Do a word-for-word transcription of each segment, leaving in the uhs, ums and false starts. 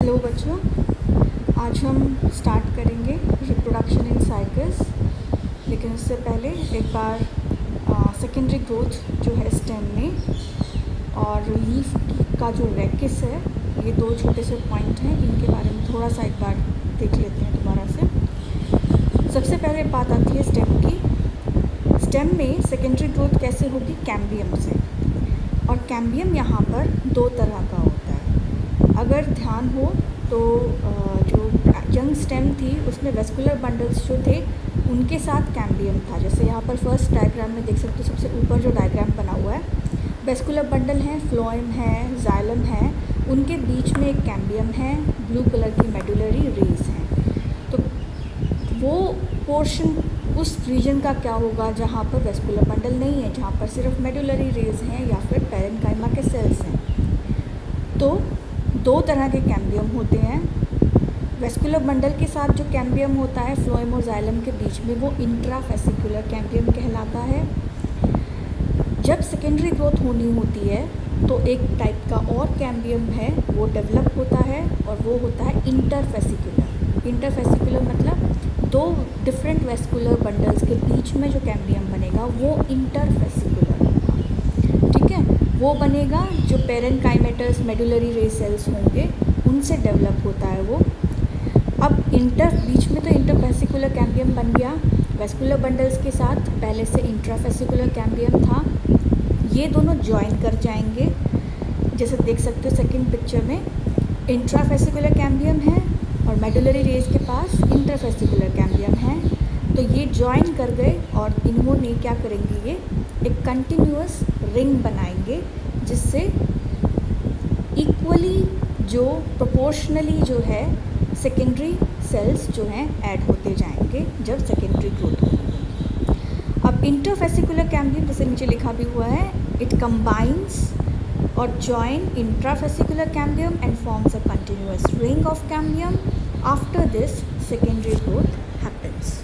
Hello बच्चों, आज हम स्टार्ट करेंगे रिप्रोडक्शन इन साइकस। लेकिन उससे पहले एक बार सेकेंडरी ग्रोथ जो है स्टेम में और लीफ का जो रेकिस है, ये दो छोटे से पॉइंट हैं, इनके बारे में थोड़ा सा एक बार देख लेते हैं दोबारा से। सबसे पहले बात आती है स्टेम की। स्टेम में सेकेंडरी ग्रोथ कैसे होगी? कैम्बियम से। और कैम्बियम यहाँ पर दो तरह का होता है। अगर ध्यान हो तो जो यंग स्टेम थी उसमें वेस्कुलर बंडल्स जो थे उनके साथ कैम्बियम था। जैसे यहाँ पर फर्स्ट डायग्राम में देख सकते हो, सबसे ऊपर जो डायग्राम बना हुआ है, वेस्कुलर बंडल है, फ्लोएम है, जाइलम है, उनके बीच में एक कैम्बियम है, ब्लू कलर की मेडुलरी रेज हैं। तो वो पोर्शन उस रीजन का क्या होगा जहाँ पर वेस्कुलर बंडल नहीं है, जहाँ पर सिर्फ मेडुलरी रेज हैं या फिर पैरेन्काइमा के सेल्स हैं। तो दो तरह के कैम्बियम होते हैं। वेस्कुलर बंडल के साथ जो कैम्बियम होता है फ्लोएम और जाइलम के बीच में, वो इंट्राफेसिकुलर कैम्बियम कहलाता है। जब सेकेंडरी ग्रोथ होनी होती है तो एक टाइप का और कैम्बियम है वो डेवलप होता है और वो होता है इंटरफेसिकुलर। इंटरफेसिकुलर मतलब दो डिफरेंट वेस्कुलर बंडल्स के बीच में जो कैम्बियम बनेगा वो इंटरफेसिकुलर होगा। ठीक है, वो बनेगा जो पैरेन्काइमेटस मेडुलरी रेज सेल्स होंगे उनसे डेवलप होता है वो। अब इंटर बीच में तो इंटरफेसिकुलर कैम्बियम बन गया, वेस्कुलर बंडल्स के साथ पहले से इंट्राफेसिकुलर कैम्बियम था। ये दोनों ज्वाइन कर जाएंगे, जैसे देख सकते हो सेकंड पिक्चर में इंट्राफेसिकुलर कैम्बियम है और मेडुलरी रेज के पास इंटरफेसिकुलर कैम्बियम है। तो ये ज्वाइन कर गए और इन्होंने क्या करेंगे, ये एक कंटिन्यूअस रिंग बनाएंगे जिससे इक्वली जो प्रोपोर्शनली जो है सेकेंडरी सेल्स जो हैं ऐड होते जाएंगे जब सेकेंडरी ग्रोथ होगी। अब इंटरफेसिकुलर कैम्बियम जैसे नीचे लिखा भी हुआ है, इट कंबाइंस और join intrafascicular cambium and forms a continuous ring of cambium. After this secondary growth happens.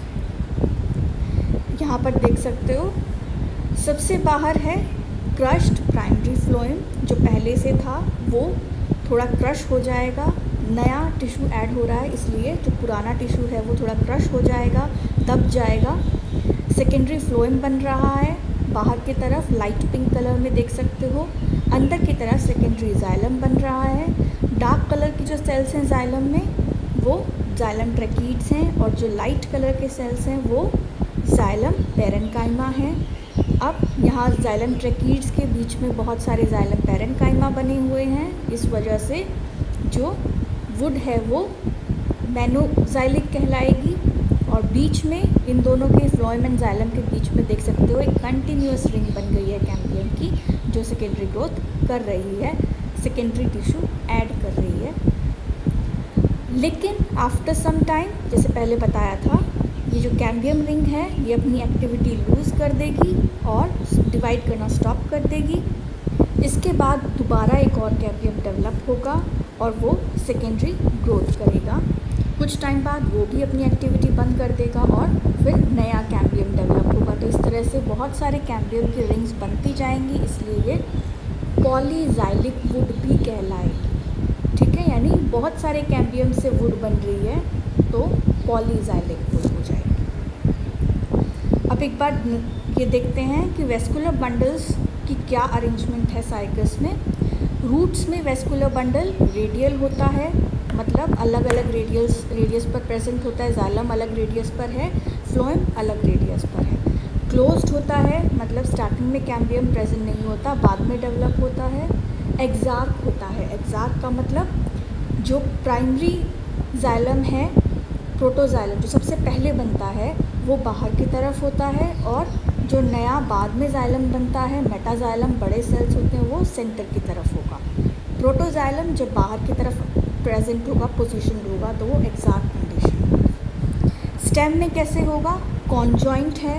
यहाँ पर देख सकते हो सबसे बाहर है क्रश्ड प्राइमरी फ्लोएम, जो पहले से था वो थोड़ा क्रश हो जाएगा, नया टिश्यू ऐड हो रहा है इसलिए जो पुराना टिश्यू है वो थोड़ा क्रश हो जाएगा, दब जाएगा। सेकेंडरी फ्लोएम बन रहा है, बाहर की तरफ लाइट पिंक कलर में देख सकते हो। अंदर की तरफ सेकेंडरी जाइलम बन रहा है। डार्क कलर की जो सेल्स हैं जाइलम में वो जाइलम ट्रैकीड्स हैं और जो लाइट कलर के सेल्स हैं वो जाइलम पैरेन्काइमा हैं। अब यहाँ जाइलम ट्रैकीड्स के बीच में बहुत सारे जाइलम पैरेन्काइमा बने हुए हैं। इस वजह से जो वुड है वो मोनोजाइलिक कहलाएगी और बीच में इन दोनों के फ्लोएम एंड जाइलम के बीच में देख सकते हो एक कंटिन्यूअस रिंग बन गई है कैम्बियम की, जो सेकेंडरी ग्रोथ कर रही है, सेकेंडरी टिश्यू ऐड कर रही है। लेकिन आफ्टर सम टाइम, जैसे पहले बताया था, ये जो कैम्बियम रिंग है ये अपनी एक्टिविटी लूज़ कर देगी और डिवाइड करना स्टॉप कर देगी। इसके बाद दोबारा एक और कैम्बियम डेवलप होगा और वो सेकेंडरी ग्रोथ करेगा। कुछ टाइम बाद वो भी अपनी एक्टिविटी बंद कर देगा और फिर नया कैम्बियम डेवलप होगा। तो इस तरह से बहुत सारे कैम्बियम की रिंग्स बनती जाएंगी, इसलिए ये पॉलीजाइलिक वुड भी कहलाएगी। ठीक है, यानी बहुत सारे कैम्बियम से वुड बन रही है तो पॉलीजाइलिक वुड हो जाएगी। अब एक बार ये देखते हैं कि वेस्कुलर बंडल्स की क्या अरेंजमेंट है साइकस में। रूट्स में वेस्कुलर बंडल रेडियल होता है, मतलब अलग अलग रेडियस रेडियस पर प्रेजेंट होता है। जाइलम अलग रेडियस पर है, फ्लोएम अलग रेडियस पर है। क्लोज्ड होता है, मतलब स्टार्टिंग में कैम्बियम प्रेजेंट नहीं होता, बाद में डेवलप होता है। एक्सार्क होता है, एक्सार्क का मतलब जो प्राइमरी जाइलम है, प्रोटोजाइलम जो सबसे पहले बनता है वो बाहर की तरफ होता है और जो नया बाद में जाइलम बनता है, मेटाजाइलम बड़े सेल्स होते हैं, वो सेंटर की तरफ होगा। प्रोटोजाइलम जब बाहर की तरफ प्रेजेंट होगा, पोजीशन होगा, तो वो एक्साक्ट कंडीशन होगा। स्टेम में कैसे होगा? कॉन्जॉइंट है,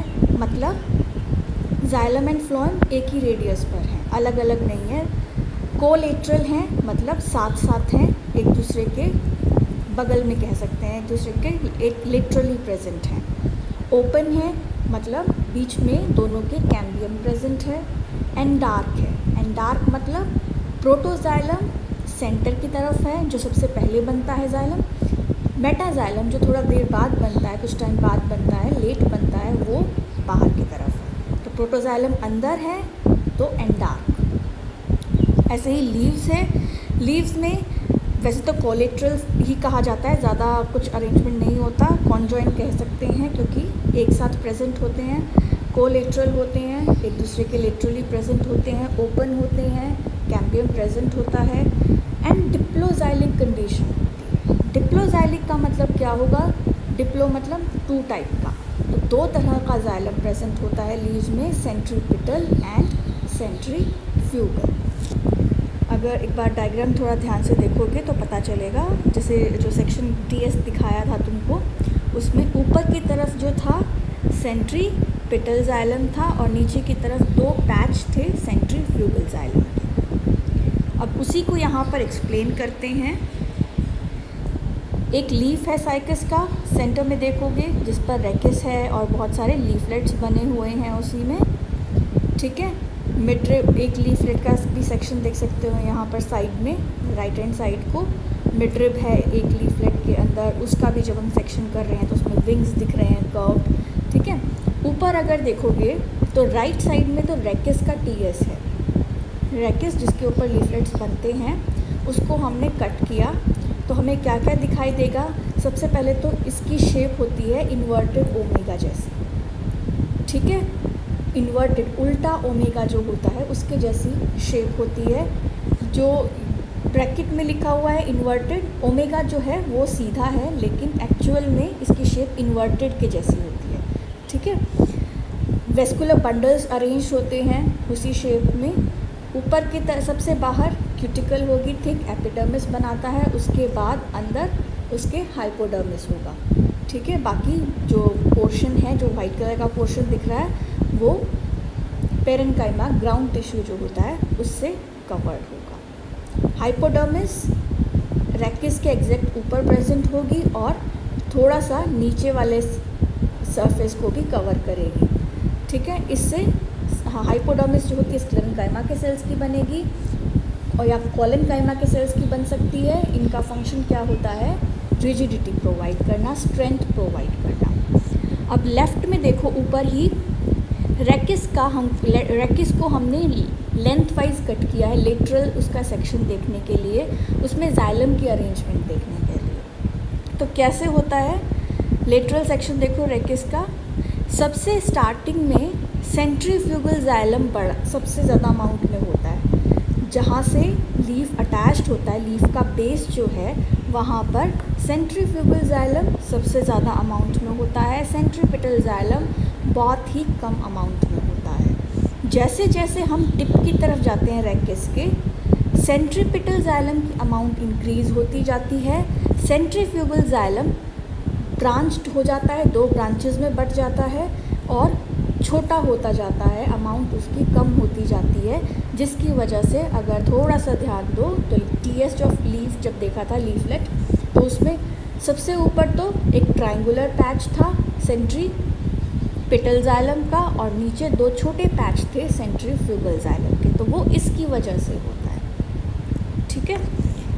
मतलब जाइलम एंड फ्लोएम एक ही रेडियस पर हैं, अलग अलग नहीं है। कोलेटरल हैं, मतलब साथ साथ हैं, एक दूसरे के बगल में कह सकते हैं, एक दूसरे के एक लिटरली प्रेजेंट हैं। ओपन है, मतलब बीच में दोनों के कैम्बियम प्रेजेंट है। एंड डार्क है, एंड डार्क मतलब प्रोटोजाइलम सेंटर की तरफ है, जो सबसे पहले बनता है जाइलम। मेटाजाइलम जो थोड़ा देर बाद बनता है, कुछ टाइम बाद बनता है, लेट बनता है, वो बाहर की तरफ है। तो प्रोटोजाइलम अंदर है तो एंडार्क। ऐसे ही लीव्स है, लीव्स में वैसे तो कोलेट्रल ही कहा जाता है, ज़्यादा कुछ अरेंजमेंट नहीं होता, कॉन्जॉइंट कह सकते हैं क्योंकि एक साथ प्रेजेंट होते हैं। कोलेट्रल होते हैं, एक दूसरे के लेटरली प्रेजेंट होते हैं, ओपन होते हैं, कैम्बियम प्रेजेंट होता है। एंड डिप्लोजाइलिक कंडीशन होती है। डिप्लोजाइलिक का मतलब क्या होगा? डिप्लो मतलब टू टाइप का, तो दो तरह का जाइलम प्रेजेंट होता है लीव्स में, सेंट्रीपिटल एंड सेंट्रीफ्यूगल। अगर एक बार डायग्राम थोड़ा ध्यान से देखोगे तो पता चलेगा, जैसे जो सेक्शन टी एस दिखाया था तुमको, उसमें ऊपर की तरफ जो था सेंट्रीपिटल जाइलम था और नीचे की तरफ दो पैच थे सेंट्रीफ्यूगल जाइलम के। अब उसी को यहाँ पर एक्सप्लेन करते हैं। एक लीफ है साइकस का, सेंटर में देखोगे जिस पर रेकिस है और बहुत सारे लीफलेट्स बने हुए हैं उसी में, ठीक है। मिडरिब, एक लीफलेट का भी सेक्शन देख सकते हो यहाँ पर साइड में, राइट हैंड साइड को मिडरिब है एक लीफलेट के अंदर, उसका भी जब हम सेक्शन कर रहे हैं तो उसमें विंग्स दिख रहे हैं कर्व्ड, ठीक है। ऊपर अगर देखोगे तो राइट साइड में तो रेकिस का टी एस है, रेकिस जिसके ऊपर लीफलेट्स बनते हैं, उसको हमने कट किया तो हमें क्या क्या दिखाई देगा? सबसे पहले तो इसकी शेप होती है इन्वर्टेड ओमेगा जैसी, ठीक है। इन्वर्टेड उल्टा ओमेगा जो होता है उसके जैसी शेप होती है। जो ब्रैकेट में लिखा हुआ है इन्वर्टेड ओमेगा जो है वो सीधा है, लेकिन एक्चुअल में इसकी शेप इन्वर्टेड के जैसी होती है, ठीक है। वेस्कुलर बंडल्स अरेंज होते हैं उसी शेप में। ऊपर की तरफ सबसे बाहर क्यूटिकल होगी, थिक एपिडर्मिस बनाता है, उसके बाद अंदर उसके हाइपोडर्मिस होगा, ठीक है। बाकी जो पोर्शन है, जो वाइट कलर का पोर्शन दिख रहा है, वो पेरेन्काइमा ग्राउंड टिश्यू जो होता है उससे कवर्ड होगा। हाइपोडर्मिस रेकिस के एग्जैक्ट ऊपर प्रेजेंट होगी और थोड़ा सा नीचे वाले सरफेस को भी कवर करेगी, ठीक है। इससे हाइपोडर्मिस जो होती है स्क्लेरेन्काइमा के सेल्स की बनेगी और या कोलेनकाइमा के सेल्स की बन सकती है। इनका फंक्शन क्या होता है? रिजिडिटी प्रोवाइड करना, स्ट्रेंथ प्रोवाइड करना। अब लेफ्ट में देखो, ऊपर ही रेकिस का हम रेकिस को हमने लेंथ वाइज कट किया है, लेटरल उसका सेक्शन देखने के लिए, उसमें जाइलम की अरेंजमेंट देखने के लिए। तो कैसे होता है लेटरल सेक्शन? देखो रेकिस का सबसे स्टार्टिंग में सेंट्रीफ्यूगल जाइलम बड़ा सबसे ज़्यादा अमाउंट में होता है, जहाँ से लीफ अटैच्ड होता है, लीफ का बेस जो है वहाँ पर सेंट्रीफ्यूगल जाइलम सबसे ज़्यादा अमाउंट में होता है। सेंट्रीपिटल जाइलम बहुत ही कम अमाउंट में होता है। जैसे जैसे हम टिप की तरफ जाते हैं रेकिस के, सेंट्रीपिटल जाइलम की अमाउंट इंक्रीज़ होती जाती है। सेंट्रीफ्यूगल जाइलम ब्रांच्ड हो जाता है, दो ब्रांचेस में बट जाता है और छोटा होता जाता है, अमाउंट उसकी कम होती जाती है, जिसकी वजह से अगर थोड़ा सा ध्यान दो तो टी एस ऑफ लीफ जब देखा था लीफलेट, तो उसमें सबसे ऊपर तो एक ट्रायंगुलर पैच था सेंट्री पिटल जाइलम का और नीचे दो छोटे पैच थे सेंट्रीफ्यूगल जाइलम के, तो वो इसकी वजह से होता है, ठीक है।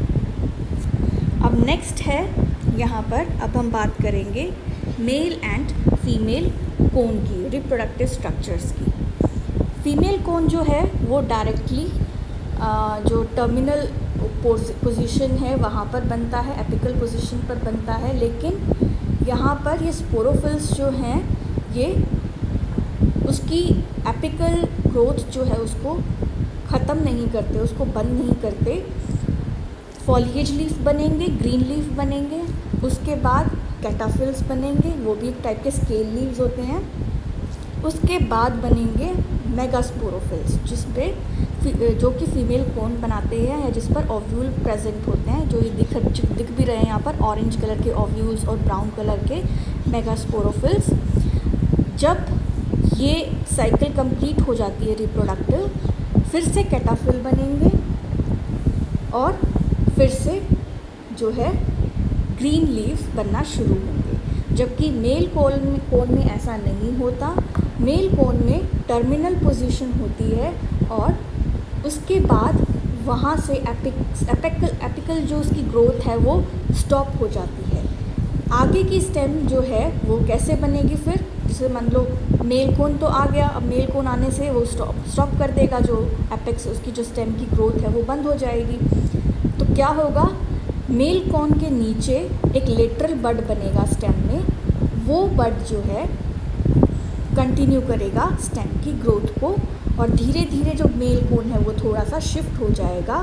अब नेक्स्ट है यहाँ पर, अब हम बात करेंगे मेल एंड फीमेल कोन की, रिप्रोडक्टिव स्ट्रक्चर्स की। फीमेल कोन जो है वो डायरेक्टली जो टर्मिनल पोजीशन है वहाँ पर बनता है, एपिकल पोजीशन पर बनता है, लेकिन यहाँ पर ये स्पोरोफिल्स जो हैं ये उसकी एपिकल ग्रोथ जो है उसको ख़त्म नहीं करते, उसको बंद नहीं करते। फॉलिएज लीफ बनेंगे, ग्रीन लीफ बनेंगे, उसके बाद कैटाफिल्स बनेंगे, वो भी एक टाइप के स्केल लीव्स होते हैं। उसके बाद बनेंगे मेगास्पोरोफिल्स, जिस पे जो कि फीमेल कोन बनाते हैं या जिस पर ओव्यूल प्रेजेंट होते हैं, जो ये दिख दिख भी रहे हैं यहाँ पर, ऑरेंज कलर के ओव्यूल्स और ब्राउन कलर के मेगास्पोरोफिल्स। जब ये साइकिल कंप्लीट हो जाती है रिप्रोडक्टिव, फिर से कैटाफिल बनेंगे और फिर से जो है ग्रीन लीव्स बनना शुरू होंगे। जबकि मेल कोन में कोन में ऐसा नहीं होता। मेल कोन में टर्मिनल पोजीशन होती है और उसके बाद वहाँ से एपिक एपिकल एपिकल जो उसकी ग्रोथ है वो स्टॉप हो जाती है। आगे की स्टेम जो है वो कैसे बनेगी फिर, जैसे मान लो मेल कोन तो आ गया, अब मेल कोन आने से वो स्टॉप स्टॉप कर देगा, जो एपेक्स उसकी जो स्टेम की ग्रोथ है वो बंद हो जाएगी। तो क्या होगा, मेल कोन के नीचे एक लेटरल बड बनेगा स्टेम में, वो बड जो है कंटिन्यू करेगा स्टेम की ग्रोथ को, और धीरे धीरे जो मेल कोन है वो थोड़ा सा शिफ्ट हो जाएगा,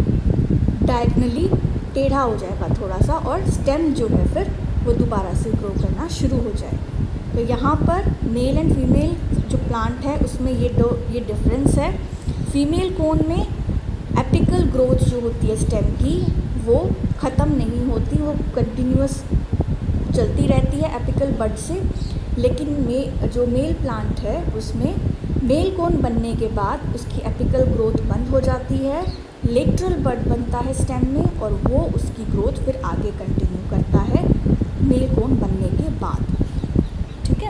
डायगनली टेढ़ा हो जाएगा थोड़ा सा, और स्टेम जो है फिर वो दोबारा से ग्रो करना शुरू हो जाएगा। तो यहाँ पर मेल एंड फीमेल जो प्लांट है उसमें ये दो ये डिफरेंस है। फीमेल कोन में एपिकल ग्रोथ जो होती है स्टेम की वो ख़त्म नहीं होती, वो कंटिन्यूअस चलती रहती है एपिकल बड से। लेकिन मे जो मेल प्लांट है उसमें मेल कोन बनने के बाद उसकी एपिकल ग्रोथ बंद हो जाती है, लेटरल बड बनता है स्टेम में, और वो उसकी ग्रोथ फिर आगे कंटिन्यू करता है मेल कोन बनने के बाद। ठीक है,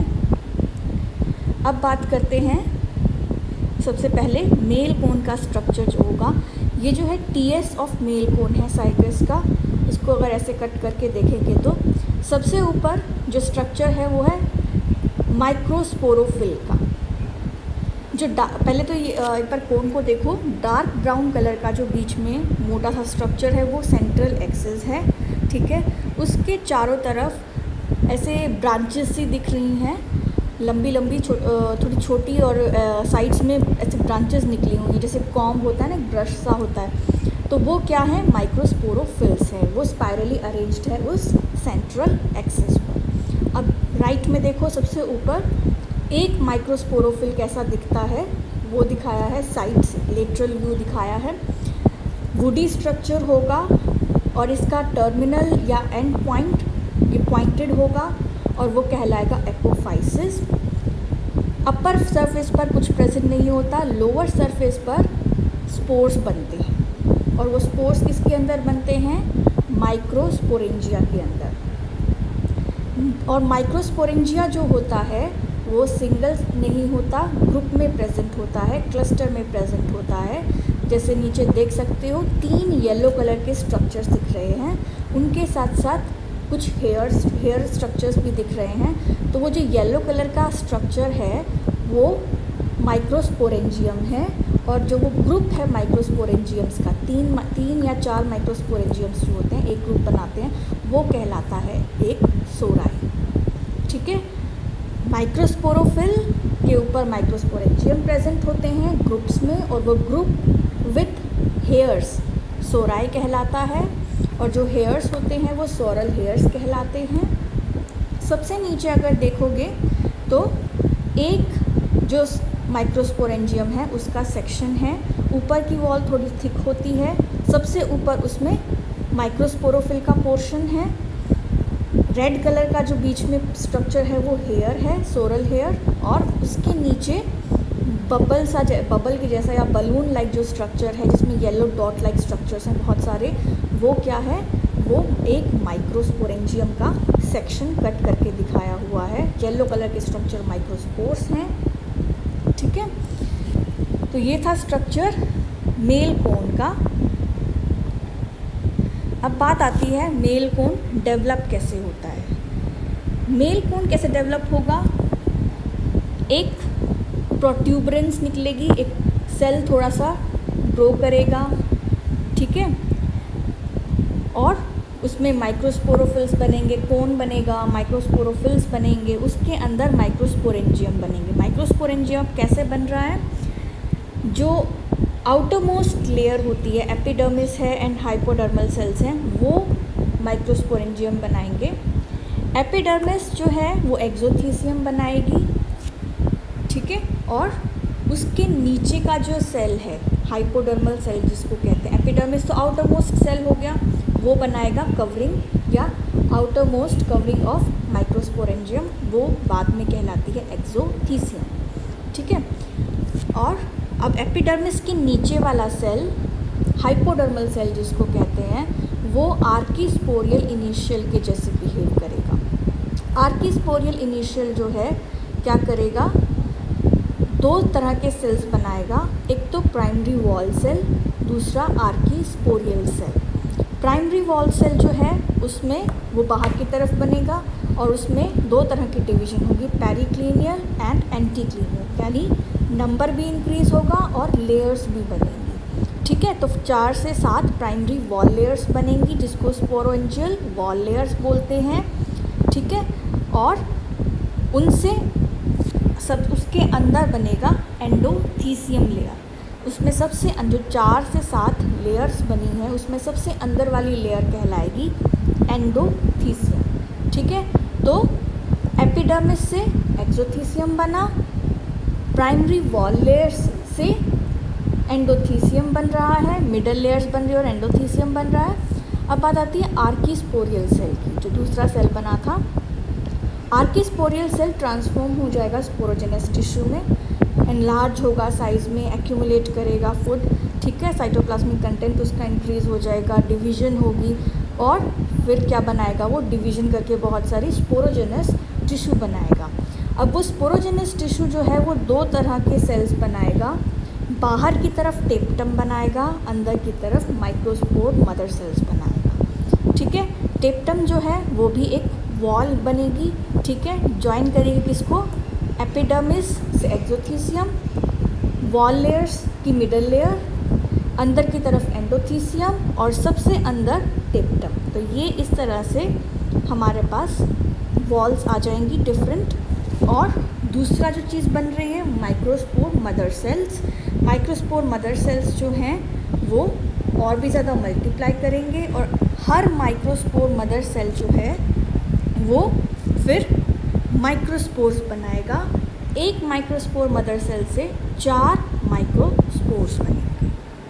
अब बात करते हैं सबसे पहले मेल कोन का स्ट्रक्चर जो होगा। ये जो है T S of male cone है साइकस का, इसको अगर ऐसे कट करके देखेंगे तो सबसे ऊपर जो स्ट्रक्चर है वो है माइक्रोस्पोरोफिल का। जो पहले तो ये एक बार कोन को देखो, डार्क ब्राउन कलर का जो बीच में मोटा सा स्ट्रक्चर है वो सेंट्रल एक्सिस है। ठीक है, उसके चारों तरफ ऐसे ब्रांचेस सी दिख रही हैं, लंबी लंबी छो, थोड़ी छोटी, और साइड्स में ऐसे ब्रांचेस निकली हुई हैं, जैसे कॉम्ब होता है ना, ब्रश सा होता है। तो वो क्या है, माइक्रोस्पोरोफिल्स है, वो स्पाइरली अरेंज्ड है उस सेंट्रल एक्सिस पर। अब राइट में देखो, सबसे ऊपर एक माइक्रोस्पोरोफिल कैसा दिखता है वो दिखाया है साइड से, लेटरल व्यू दिखाया है। वुडी स्ट्रक्चर होगा और इसका टर्मिनल या एंड पॉइंट ये पॉइंटेड होगा और वो कहलाएगा एपोफाइसिस। अपर सरफेस पर कुछ प्रेजेंट नहीं होता, लोअर सरफेस पर स्पोर्स बनते हैं, और वो स्पोर्स किसके अंदर बनते हैं, माइक्रोस्पोरेंजिया के अंदर। और माइक्रोस्पोरेंजिया जो होता है वो सिंगल नहीं होता, ग्रुप में प्रेजेंट होता है, क्लस्टर में प्रेजेंट होता है। जैसे नीचे देख सकते हो तीन येलो कलर के स्ट्रक्चर्स दिख रहे हैं, उनके साथ साथ कुछ हेयर्स हेयर स्ट्रक्चर्स भी दिख रहे हैं। तो वो जो येलो कलर का स्ट्रक्चर है वो माइक्रोस्पोरेंजियम है, और जो वो ग्रुप है माइक्रोस्पोरेंजियम्स का, तीन तीन या चार माइक्रोस्पोरेंजियम्स जो होते हैं एक ग्रुप बनाते हैं, वो कहलाता है एक सोराई। ठीक है, माइक्रोस्पोरोफिल के ऊपर माइक्रोस्पोरेंजियम प्रेजेंट होते हैं ग्रुप्स में, और वो ग्रुप विथ हेयर्स सोराई कहलाता है, और जो हेयर्स होते हैं वो सोरल हेयर्स कहलाते हैं। सबसे नीचे अगर देखोगे तो एक जो माइक्रोस्पोरेंजियम है उसका सेक्शन है, ऊपर की वॉल थोड़ी थिक होती है, सबसे ऊपर उसमें माइक्रोस्पोरोफिल का पोर्शन है। रेड कलर का जो बीच में स्ट्रक्चर है वो हेयर है, सोरल हेयर, और उसके नीचे बबल सा बबल के जैसा या बलून लाइक जो स्ट्रक्चर है जिसमें येलो डॉट लाइक स्ट्रक्चर्स हैं बहुत सारे, वो क्या है, वो एक माइक्रोस्पोरेंजियम का सेक्शन कट करके दिखाया हुआ है। येलो कलर के स्ट्रक्चर माइक्रोस्पोर्स हैं। ठीक है, तो ये था स्ट्रक्चर मेल कोन का। अब बात आती है मेल कोन डेवलप कैसे होता है। मेल कोन कैसे डेवलप होगा, एक प्रोट्यूबरेंस निकलेगी, एक सेल थोड़ा सा ग्रो करेगा। ठीक है, और उसमें माइक्रोस्पोरोफिल्स बनेंगे, कोन बनेगा, माइक्रोस्पोरोफिल्स बनेंगे, उसके अंदर माइक्रोस्पोरेंजियम बनेंगे। माइक्रोस्पोरेंजियम कैसे बन रहा है, जो आउटरमोस्ट लेयर होती है, एपिडर्मिस है एंड हाइपोडर्मल सेल्स हैं, वो माइक्रोस्पोरेंजियम बनाएंगे। एपिडर्मिस जो है वो एक्सोथीसियम बनाएगी। ठीक है, और उसके नीचे का जो सेल है हाइपोडर्मल सेल जिसको कहते हैं, एपिडर्मिस तो आउटरमोस्ट सेल हो गया, वो बनाएगा कवरिंग या आउटरमोस्ट कवरिंग ऑफ माइक्रोस्पोरेंजियम, वो बाद में कहलाती है एक्सोथीसियम। ठीक है, और अब एपिडर्मिस के नीचे वाला सेल हाइपोडर्मल सेल जिसको कहते हैं, वो आर्कीस्पोरियल इनिशियल के जैसे बिहेव करेगा। आर्कीस्पोरियल इनिशियल जो है क्या करेगा, दो तरह के सेल्स बनाएगा, एक तो प्राइमरी वॉल सेल दूसरा archesporial cell. Primary wall cell जो है उसमें वो बाहर की तरफ बनेगा और उसमें दो तरह की डिवीज़न होगी, पेरिक्लिनियल एंड एंटीक्लिनियल, यानी नंबर भी इंक्रीज होगा और लेयर्स भी बनेंगी। ठीक है, तो चार से सात प्राइमरी वॉल लेयर्स बनेंगी जिसको स्पोरोएंजियल वॉल लेयर्स बोलते हैं। ठीक है, और उनसे सब उसके अंदर बनेगा एंडोथीसियम लेयर। उसमें सबसे जो चार से सात लेयर्स बनी है उसमें सबसे अंदर वाली लेयर कहलाएगी एंडोथीसियम। ठीक है, तो एपिडर्मिस से एक्सोथीसियम बना, प्राइमरी वॉल लेयर्स से एंडोथीसियम बन रहा है, मिडल लेयर्स बन रही है और एंडोथीसियम बन रहा है। अब बात आती है आर्कीस्पोरियल सेल की, जो दूसरा सेल बना था। आर्कीस्पोरियल सेल ट्रांसफॉर्म हो जाएगा स्पोरोजेनस टिश्यू में, एनलार्ज होगा साइज़ में, एक्यूमुलेट करेगा फूड। ठीक है, साइटोप्लाज्मिक कंटेंट उसका इंक्रीज़ हो जाएगा, डिवीज़न होगी और फिर क्या बनाएगा वो, डिवीज़न करके बहुत सारी स्पोरोजेनस टिश्यू बनाएगा। अब वो स्पोरोजेनस टिश्यू जो है वो दो तरह के सेल्स बनाएगा, बाहर की तरफ टेप्टम बनाएगा, अंदर की तरफ माइक्रोस्पोर मदर सेल्स बनाएगा। ठीक है, टेप्टम जो है वो भी एक वॉल बनेगी। ठीक है, ज्वाइन करेगी किसको, एपिडर्मिस से एक्सोथीसियम, वॉल लेयर्स की मिडल लेयर, अंदर की तरफ एंडोथीसियम और सबसे अंदर टेप्टम। तो ये इस तरह से हमारे पास वॉल्स आ जाएंगी डिफरेंट। और दूसरा जो चीज़ बन रही है microspore mother cells. Microspore mother cells जो हैं वो और भी ज़्यादा मल्टीप्लाई करेंगे और हर माइक्रोस्पोर मदर सेल जो है वो फिर माइक्रोस्पोर्स बनाएगा। एक माइक्रोस्पोर मदर सेल से चार माइक्रोस्पोर्स बनेंगे।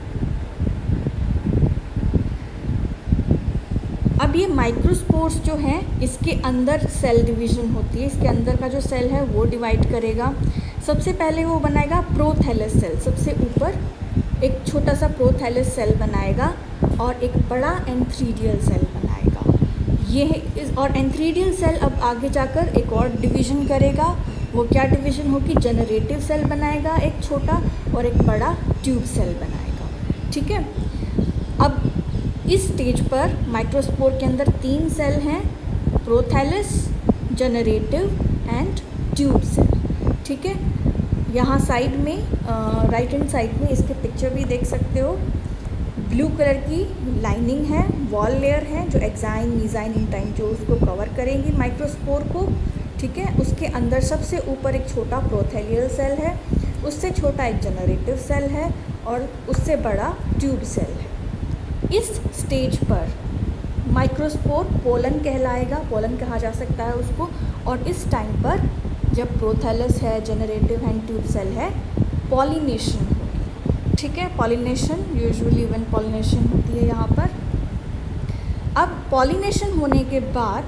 अब ये माइक्रोस्पोर्स जो हैं इसके अंदर सेल डिवीज़न होती है, इसके अंदर का जो सेल है वो डिवाइड करेगा। सबसे पहले वो बनाएगा प्रोथैलस सेल, सबसे ऊपर एक छोटा सा प्रोथैलस सेल बनाएगा और एक बड़ा एंथ्रीडियल सेल बनाएगा। ये इस और एंथ्रीडियल सेल अब आगे जाकर एक और डिवीज़न करेगा। वो क्या डिवीज़न होगी, जनरेटिव सेल बनाएगा एक छोटा और एक बड़ा ट्यूब सेल बनाएगा। ठीक है, अब इस स्टेज पर माइक्रोस्पोर के अंदर तीन सेल हैं, prothallus, generative and tube cell. ठीक है, यहाँ साइड में राइट हैंड साइड में इसके पिक्चर भी देख सकते हो। ब्लू कलर की लाइनिंग है, वॉल लेयर है जो एक्साइन मीज़ाइन इंटाइन जो उसको कवर करेंगी माइक्रोस्पोर को। ठीक है, उसके अंदर सबसे ऊपर एक छोटा प्रोथैलियल सेल है, उससे छोटा एक जनरेटिव सेल है और उससे बड़ा ट्यूब सेल है। इस स्टेज पर माइक्रोस्पोर पोलन कहलाएगा, पोलन कहा जा सकता है उसको। और इस टाइम पर जब प्रोथैलस है, जनरेटिव एंड ट्यूब सेल है, पॉलिनेशन होगी। ठीक है, पॉलिनेशन यूजुअली वन पॉलिनेशन होती है यहाँ पर। अब पॉलिनेशन होने के बाद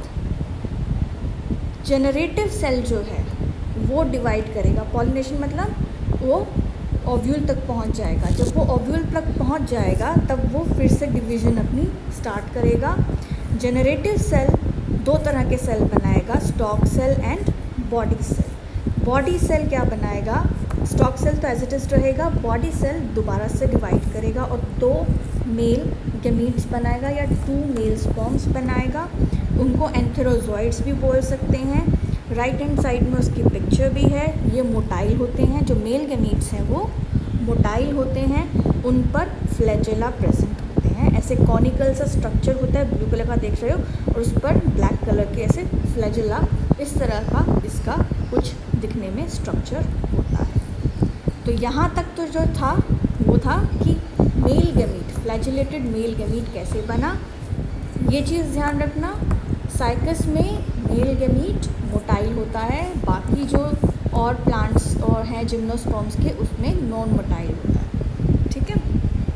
जनरेटिव सेल जो है वो डिवाइड करेगा। पॉलिनेशन मतलब वो ओव्यूल तक पहुँच जाएगा। जब वो ओव्यूल तक पहुँच जाएगा तब वो फिर से डिवीज़न अपनी स्टार्ट करेगा। जनरेटिव सेल दो तरह के सेल बनाएगा, stalk cell and body cell. Body cell क्या बनाएगा, स्टॉक सेल तो एज इट इज़ रहेगा, बॉडी सेल दोबारा से डिवाइड करेगा और दो मेल गैमीट्स बनाएगा या टू मेल स्पर्म्स बनाएगा। उनको एंथेरोजॉइड्स भी बोल सकते हैं। राइट हैंड साइड में उसकी पिक्चर भी है। ये मोटाइल होते हैं, जो मेल गैमीट्स हैं वो मोटाइल होते हैं, उन पर फ्लैजेला प्रेजेंट होते हैं। ऐसे कॉनिकल सा स्ट्रक्चर होता है, ब्लू कलर का देख रहे हो, और उस पर ब्लैक कलर के ऐसे फ्लैजेला इस तरह का इसका कुछ दिखने में स्ट्रक्चर होता है। तो यहाँ तक तो जो था वो था कि male gamete, flagellated male gamete कैसे बना, ये चीज़ ध्यान रखना। साइकस में मेल गैमीट मोटाइल होता है, बाकी जो और प्लांट्स और हैं जिम्नोस्पर्म्स के उसमें नॉन मोटाइल होता है। ठीक है,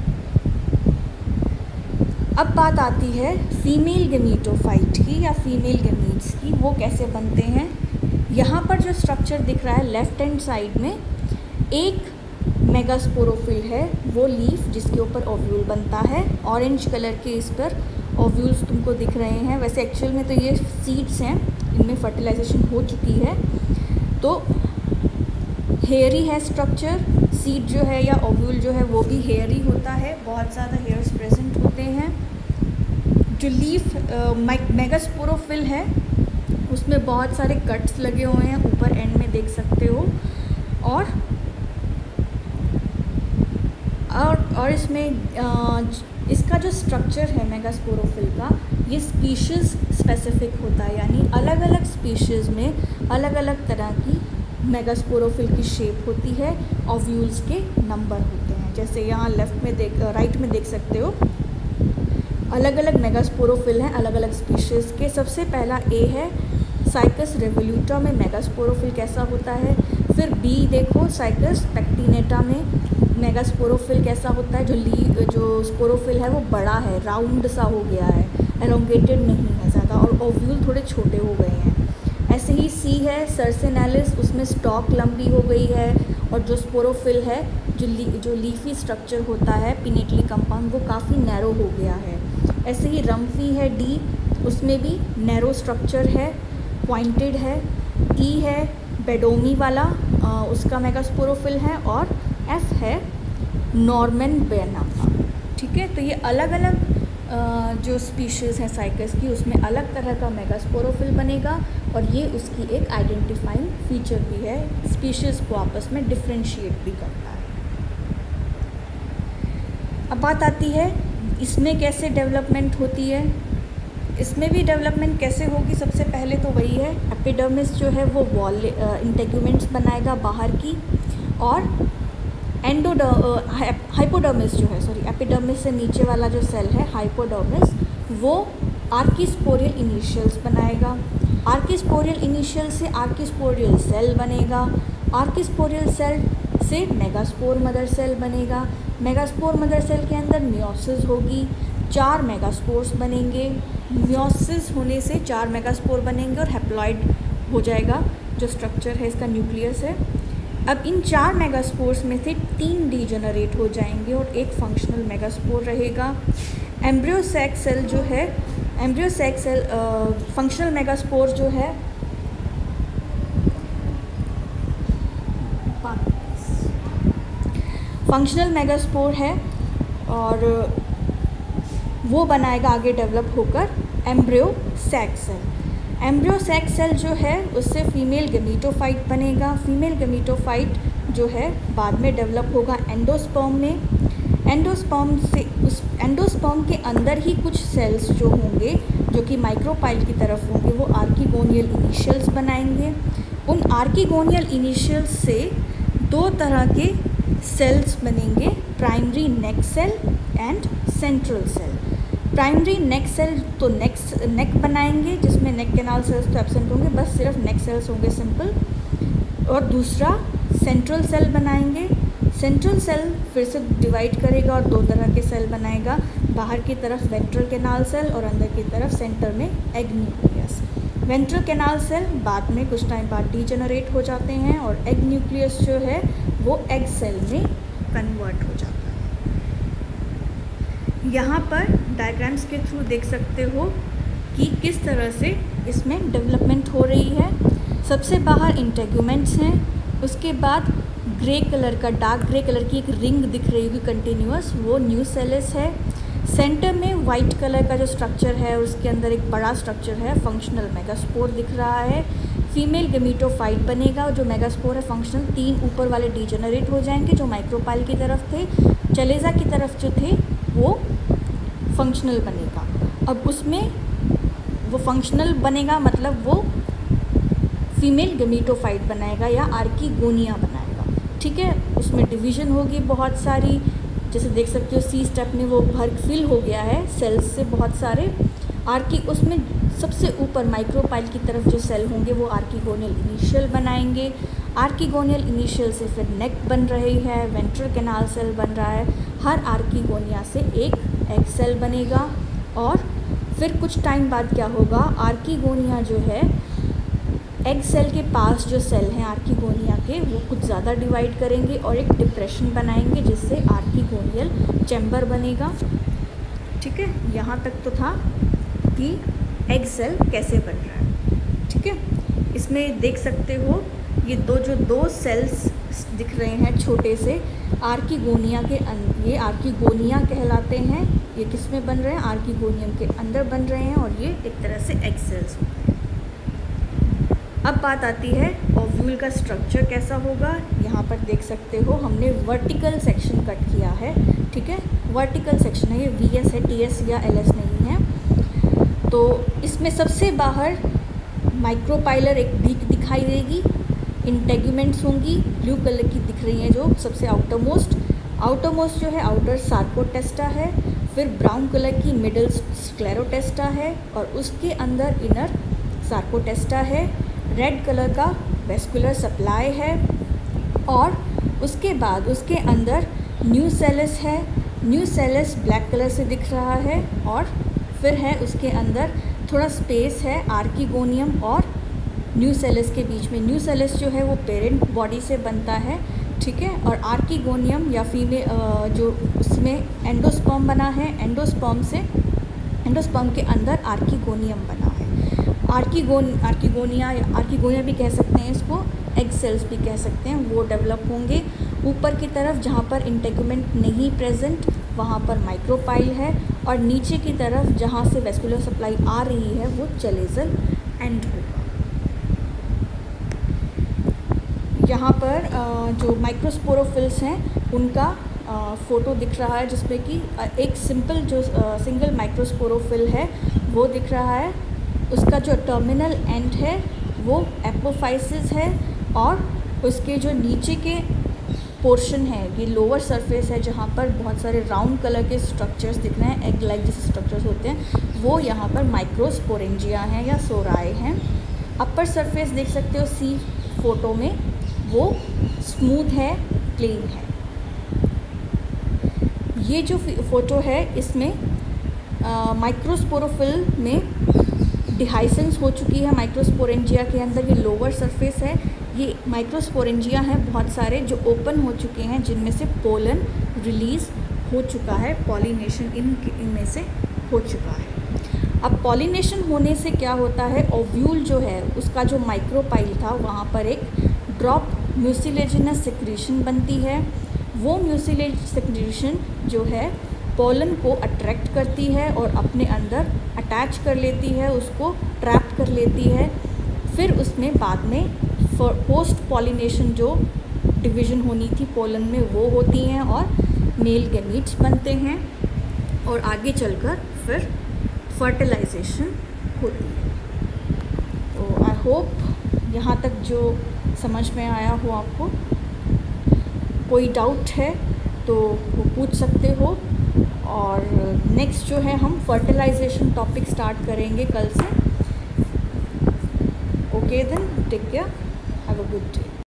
अब बात आती है फीमेल गैमीटोफाइट की या फीमेल गैमीट्स की, वो कैसे बनते हैं। यहाँ पर जो स्ट्रक्चर दिख रहा है लेफ्ट हैंड साइड में, एक मेगास्पोरोफिल है, वो लीफ जिसके ऊपर ओव्यूल बनता है। ऑरेंज कलर के इस पर ओव्यूल्स तुमको दिख रहे हैं। वैसे एक्चुअल में तो ये सीड्स हैं, इनमें फर्टिलाइजेशन हो चुकी है। तो हेयरी है स्ट्रक्चर, सीड जो है या ओव्यूल जो है वो भी हेयरी होता है, बहुत ज़्यादा हेयर्स प्रेजेंट होते हैं। जो लीफ मेगास्पोरोफिल है उसमें बहुत सारे कट्स लगे हुए हैं, ऊपर एंड में देख सकते हो। और और और इसमें आ, इसका जो स्ट्रक्चर है मेगास्पोरोफिल का, ये स्पीशीज़ स्पेसिफिक होता है, यानी अलग अलग स्पीशीज़ में अलग अलग तरह की मेगास्पोरोफिल की शेप होती है, ओव्यूल्स के नंबर होते हैं। जैसे यहाँ लेफ़्ट में देख राइट में देख सकते हो, अलग अलग मेगास्पोरोफिल हैं अलग अलग स्पीशीज़ के। सबसे पहला ए है साइकस रेवोल्यूटा में मेगास्पोरोफिल कैसा होता है। फिर बी देखो साइकस पेक्टिनेटा में मेगास्पोरोफिल कैसा होता है। जो ली जो स्पोरोफिल है वो बड़ा है, राउंड सा हो गया है, एलोंगेटेड नहीं है ज़्यादा, और ओव्यूल थोड़े छोटे हो गए हैं। ऐसे ही सी है सर्सिनालिस, उसमें स्टॉक लंबी हो गई है, और जो स्पोरोफिल है जो ली, जो लीफी स्ट्रक्चर होता है पिनेटली कंपाउंड, वो काफ़ी नैरो हो गया है। ऐसे ही रम्फी है डी, उसमें भी नैरो स्ट्रक्चर है, पॉइंटेड है। ई है बेडोमी वाला, आ, उसका मेगास्पोरोफिल है। और एफ है नॉर्मन बेना का। ठीक है, तो ये अलग अलग जो स्पीशीज़ हैं साइकस की, उसमें अलग तरह का मेगास्पोरोफिल बनेगा, और ये उसकी एक आइडेंटिफाइंग फीचर भी है, स्पीशीज़ को आपस में डिफ्रेंशिएट भी करता है। अब बात आती है इसमें कैसे डेवलपमेंट होती है। इसमें भी डेवलपमेंट कैसे होगी, सबसे पहले तो वही है, एपिडर्मिस जो है वो वॉल इंटेग्यूमेंट्स बनाएगा बाहर की, और एंडोड हाइपोडर्मिस जो है, सॉरी एपिडर्मिस से नीचे वाला जो सेल है हाइपोडर्मिस, वो आर्किस्पोरियल इनिशियल्स बनाएगा। आर्किस्पोरियल इनिशियल से आर्किस्पोरियल सेल बनेगा। आर्किस्पोरियल सेल से मेगास्पोर मदर सेल बनेगा। मेगास्पोर मदर सेल के अंदर मियोसिस होगी, चार मेगास्पोर्स बनेंगे। मियोसिस होने से चार मेगास्पोर बनेंगे और हैप्लॉइड हो जाएगा जो स्ट्रक्चर है इसका, न्यूक्लियस है। अब इन चार मेगास्पोर्स में से तीन डीजेनरेट हो जाएंगे और एक फंक्शनल मेगास्पोर रहेगा। एम्ब्रियोसैक सेल जो है, एम्ब्रियोसैक सेल फंक्शनल मेगास्पोर जो है फंक्शनल मेगास्पोर है, और वो बनाएगा आगे डेवलप होकर एम्ब्रियोसैक सेल। एम्ब्रियोसैक सेल जो है उससे फीमेल गेमीटोफाइट बनेगा। फीमेल गेमीटोफाइट जो है बाद में डेवलप होगा एंडोस्पर्म में। एंडोस्पर्म से उस एंडोस्पर्म के अंदर ही कुछ सेल्स जो होंगे जो कि माइक्रोपाइल की तरफ होंगे, वो आर्किगोनियल इनिशियल्स बनाएंगे। उन आर्किगोनियल इनिशियल्स से दो तरह के सेल्स बनेंगे, primary neck cell and central cell. Primary neck cell तो नेक नेक बनाएंगे, जिसमें नेक कैनाल सेल्स तो एब्सेंट होंगे, बस सिर्फ नेक सेल्स होंगे सिंपल। और दूसरा सेंट्रल सेल बनाएंगे। सेंट्रल सेल फिर से डिवाइड करेगा और दो तरह के सेल बनाएगा, बाहर की तरफ वेंट्रल कैनाल सेल और अंदर की तरफ सेंटर में egg nucleus. Ventral canal cell बाद में कुछ टाइम बाद डीजेनरेट हो जाते हैं, और एग न्यूक्लियस जो है वो एग सेल में कन्वर्ट हो जाता है। यहाँ पर डायग्राम्स के थ्रू देख सकते हो कि किस तरह से इसमें डेवलपमेंट हो रही है। सबसे बाहर इंटेग्यूमेंट्स हैं, उसके बाद ग्रे कलर का, डार्क ग्रे कलर की एक रिंग दिख रही होगी कंटिन्यूअस, वो न्यूसेलस है। सेंटर में वाइट कलर का जो स्ट्रक्चर है उसके अंदर एक बड़ा स्ट्रक्चर है, फंक्शनल मेगास्पोर दिख रहा है। फीमेल गेमीटोफाइट बनेगा, जो मेगास्पोर है फंक्शनल, तीन ऊपर वाले डीजेनरेट हो जाएंगे जो माइक्रोपाइल की तरफ थे, चलेजा की तरफ जो थे वो फंक्शनल बनेगा। अब उसमें वो फंक्शनल बनेगा मतलब वो फीमेल गेमीटोफाइट बनाएगा या आर्किगोनिया बनाएगा। ठीक है, उसमें डिवीज़न होगी बहुत सारी, जैसे देख सकते हो सी स्टेप में वो भर फिल हो गया है सेल्स से बहुत सारे। आर्की उसमें सबसे ऊपर माइक्रोपाइल की तरफ जो सेल होंगे वो आर्किगोनियल इनिशियल बनाएंगे। आर्किगोनियल इनिशियल से फिर नेक बन रही है, वेंट्रल कैनाल सेल बन रहा है। हर आर्किगोनिया से एक एग सेल बनेगा, और फिर कुछ टाइम बाद क्या होगा, आर्किगोनिया जो है एग सेल के पास जो सेल हैं आर्किगोनिया के, वो कुछ ज़्यादा डिवाइड करेंगे और एक डिप्रेशन बनाएंगे जिससे आर्किगोनियल चैम्बर बनेगा। ठीक है, यहाँ तक तो था कि एग सेल कैसे बन रहा है। ठीक है, इसमें देख सकते हो ये दो जो दो सेल्स दिख रहे हैं छोटे से आर्किगोनिया के अंदर, ये आर्किगोनिया कहलाते हैं। ये किस में बन रहे हैं? आर्किगोनियम के अंदर बन रहे हैं और ये एक तरह से एग सेल्स होते हैं। अब बात आती है ओव्यूल का स्ट्रक्चर कैसा होगा। यहाँ पर देख सकते हो हमने वर्टिकल सेक्शन कट किया है, ठीक है। वर्टिकल सेक्शन है, ये वी एस है, टी एस या एल एस नहीं है। तो इसमें सबसे बाहर माइक्रोपाइलर एक बीक दिखाई देगी, इंटेगुमेंट्स होंगी, ब्लू कलर की दिख रही हैं जो सबसे आउटर मोस्ट। आउटर मोस्ट जो है आउटर सार्कोटेस्टा है, फिर ब्राउन कलर की मिडल स्क्लेरोटेस्टा है और उसके अंदर इनर सार्कोटेस्टा है। रेड कलर का वेस्कुलर सप्लाई है और उसके बाद उसके अंदर न्यूसेलस है। न्यूसेलस ब्लैक कलर से दिख रहा है और फिर है उसके अंदर थोड़ा स्पेस है आर्किगोनियम और न्यूसेलस के बीच में। न्यूसेलस जो है वो पेरेंट बॉडी से बनता है, ठीक है। और आर्किगोनियम या फीमेल जो उसमें एंडोस्पर्म बना है, एंडोस्पर्म से एंडोस्पर्म के अंदर आर्किगोनियम बना है। आर्किगोन आर्किगोनिया आर्किगोनिया भी कह सकते हैं इसको, एग सेल्स भी कह सकते हैं, वो डेवलप होंगे। ऊपर की तरफ जहाँ पर इंटेगुमेंट नहीं प्रेजेंट वहाँ पर माइक्रोपाइल है और नीचे की तरफ जहाँ से वेस्कुलर सप्लाई आ रही है वो चलेजल एंड होगा। यहाँ पर जो माइक्रोस्पोरोफिल्स हैं उनका फ़ोटो दिख रहा है, जिसमें कि एक सिंपल जो सिंगल माइक्रोस्पोरोफिल है वो दिख रहा है। उसका जो टर्मिनल एंड है वो एपोफाइसिस है और उसके जो नीचे के पोर्शन है ये लोअर सरफेस है, जहाँ पर बहुत सारे राउंड कलर के स्ट्रक्चर्स दिख रहे हैं, एग लाइक जैसे स्ट्रक्चर्स होते हैं, वो यहाँ पर माइक्रोस्पोरेंजिया हैं या सोराए हैं। अपर सरफेस देख सकते हो सी फोटो में, वो स्मूथ है, प्लेन है। ये जो फोटो है इसमें माइक्रोस्पोरोफिल में डिहाइसेंस हो चुकी है। माइक्रोस्पोरेंजिया के अंदर ये लोअर सरफेस है, ये माइक्रोस्पोरेंजिया हैं बहुत सारे जो ओपन हो चुके हैं, जिनमें से पोलन रिलीज़ हो चुका है, पॉलिनेशन इन इनमें से हो चुका है। अब पॉलिनेशन होने से क्या होता है, ओव्यूल जो है उसका जो माइक्रोपाइल था वहाँ पर एक ड्रॉप म्यूसिलेजिनस सेक्रीशन बनती है। वो म्यूसिलेज सेक्रीशन जो है पोलन को अट्रैक्ट करती है और अपने अंदर अटैच कर लेती है, उसको ट्रैप कर लेती है। फिर उसमें बाद में पोस्ट पॉलिनेशन जो डिवीज़न होनी थी पोलन में वो होती हैं और मेल गैमीट्स बनते हैं और आगे चलकर फिर फर्टिलाइजेशन होती है। तो आई होप यहाँ तक जो समझ में आया हो आपको। कोई डाउट है तो वो पूछ सकते हो और नेक्स्ट जो है हम फर्टिलाइजेशन टॉपिक स्टार्ट करेंगे कल से। Okay then, take care, have a good day.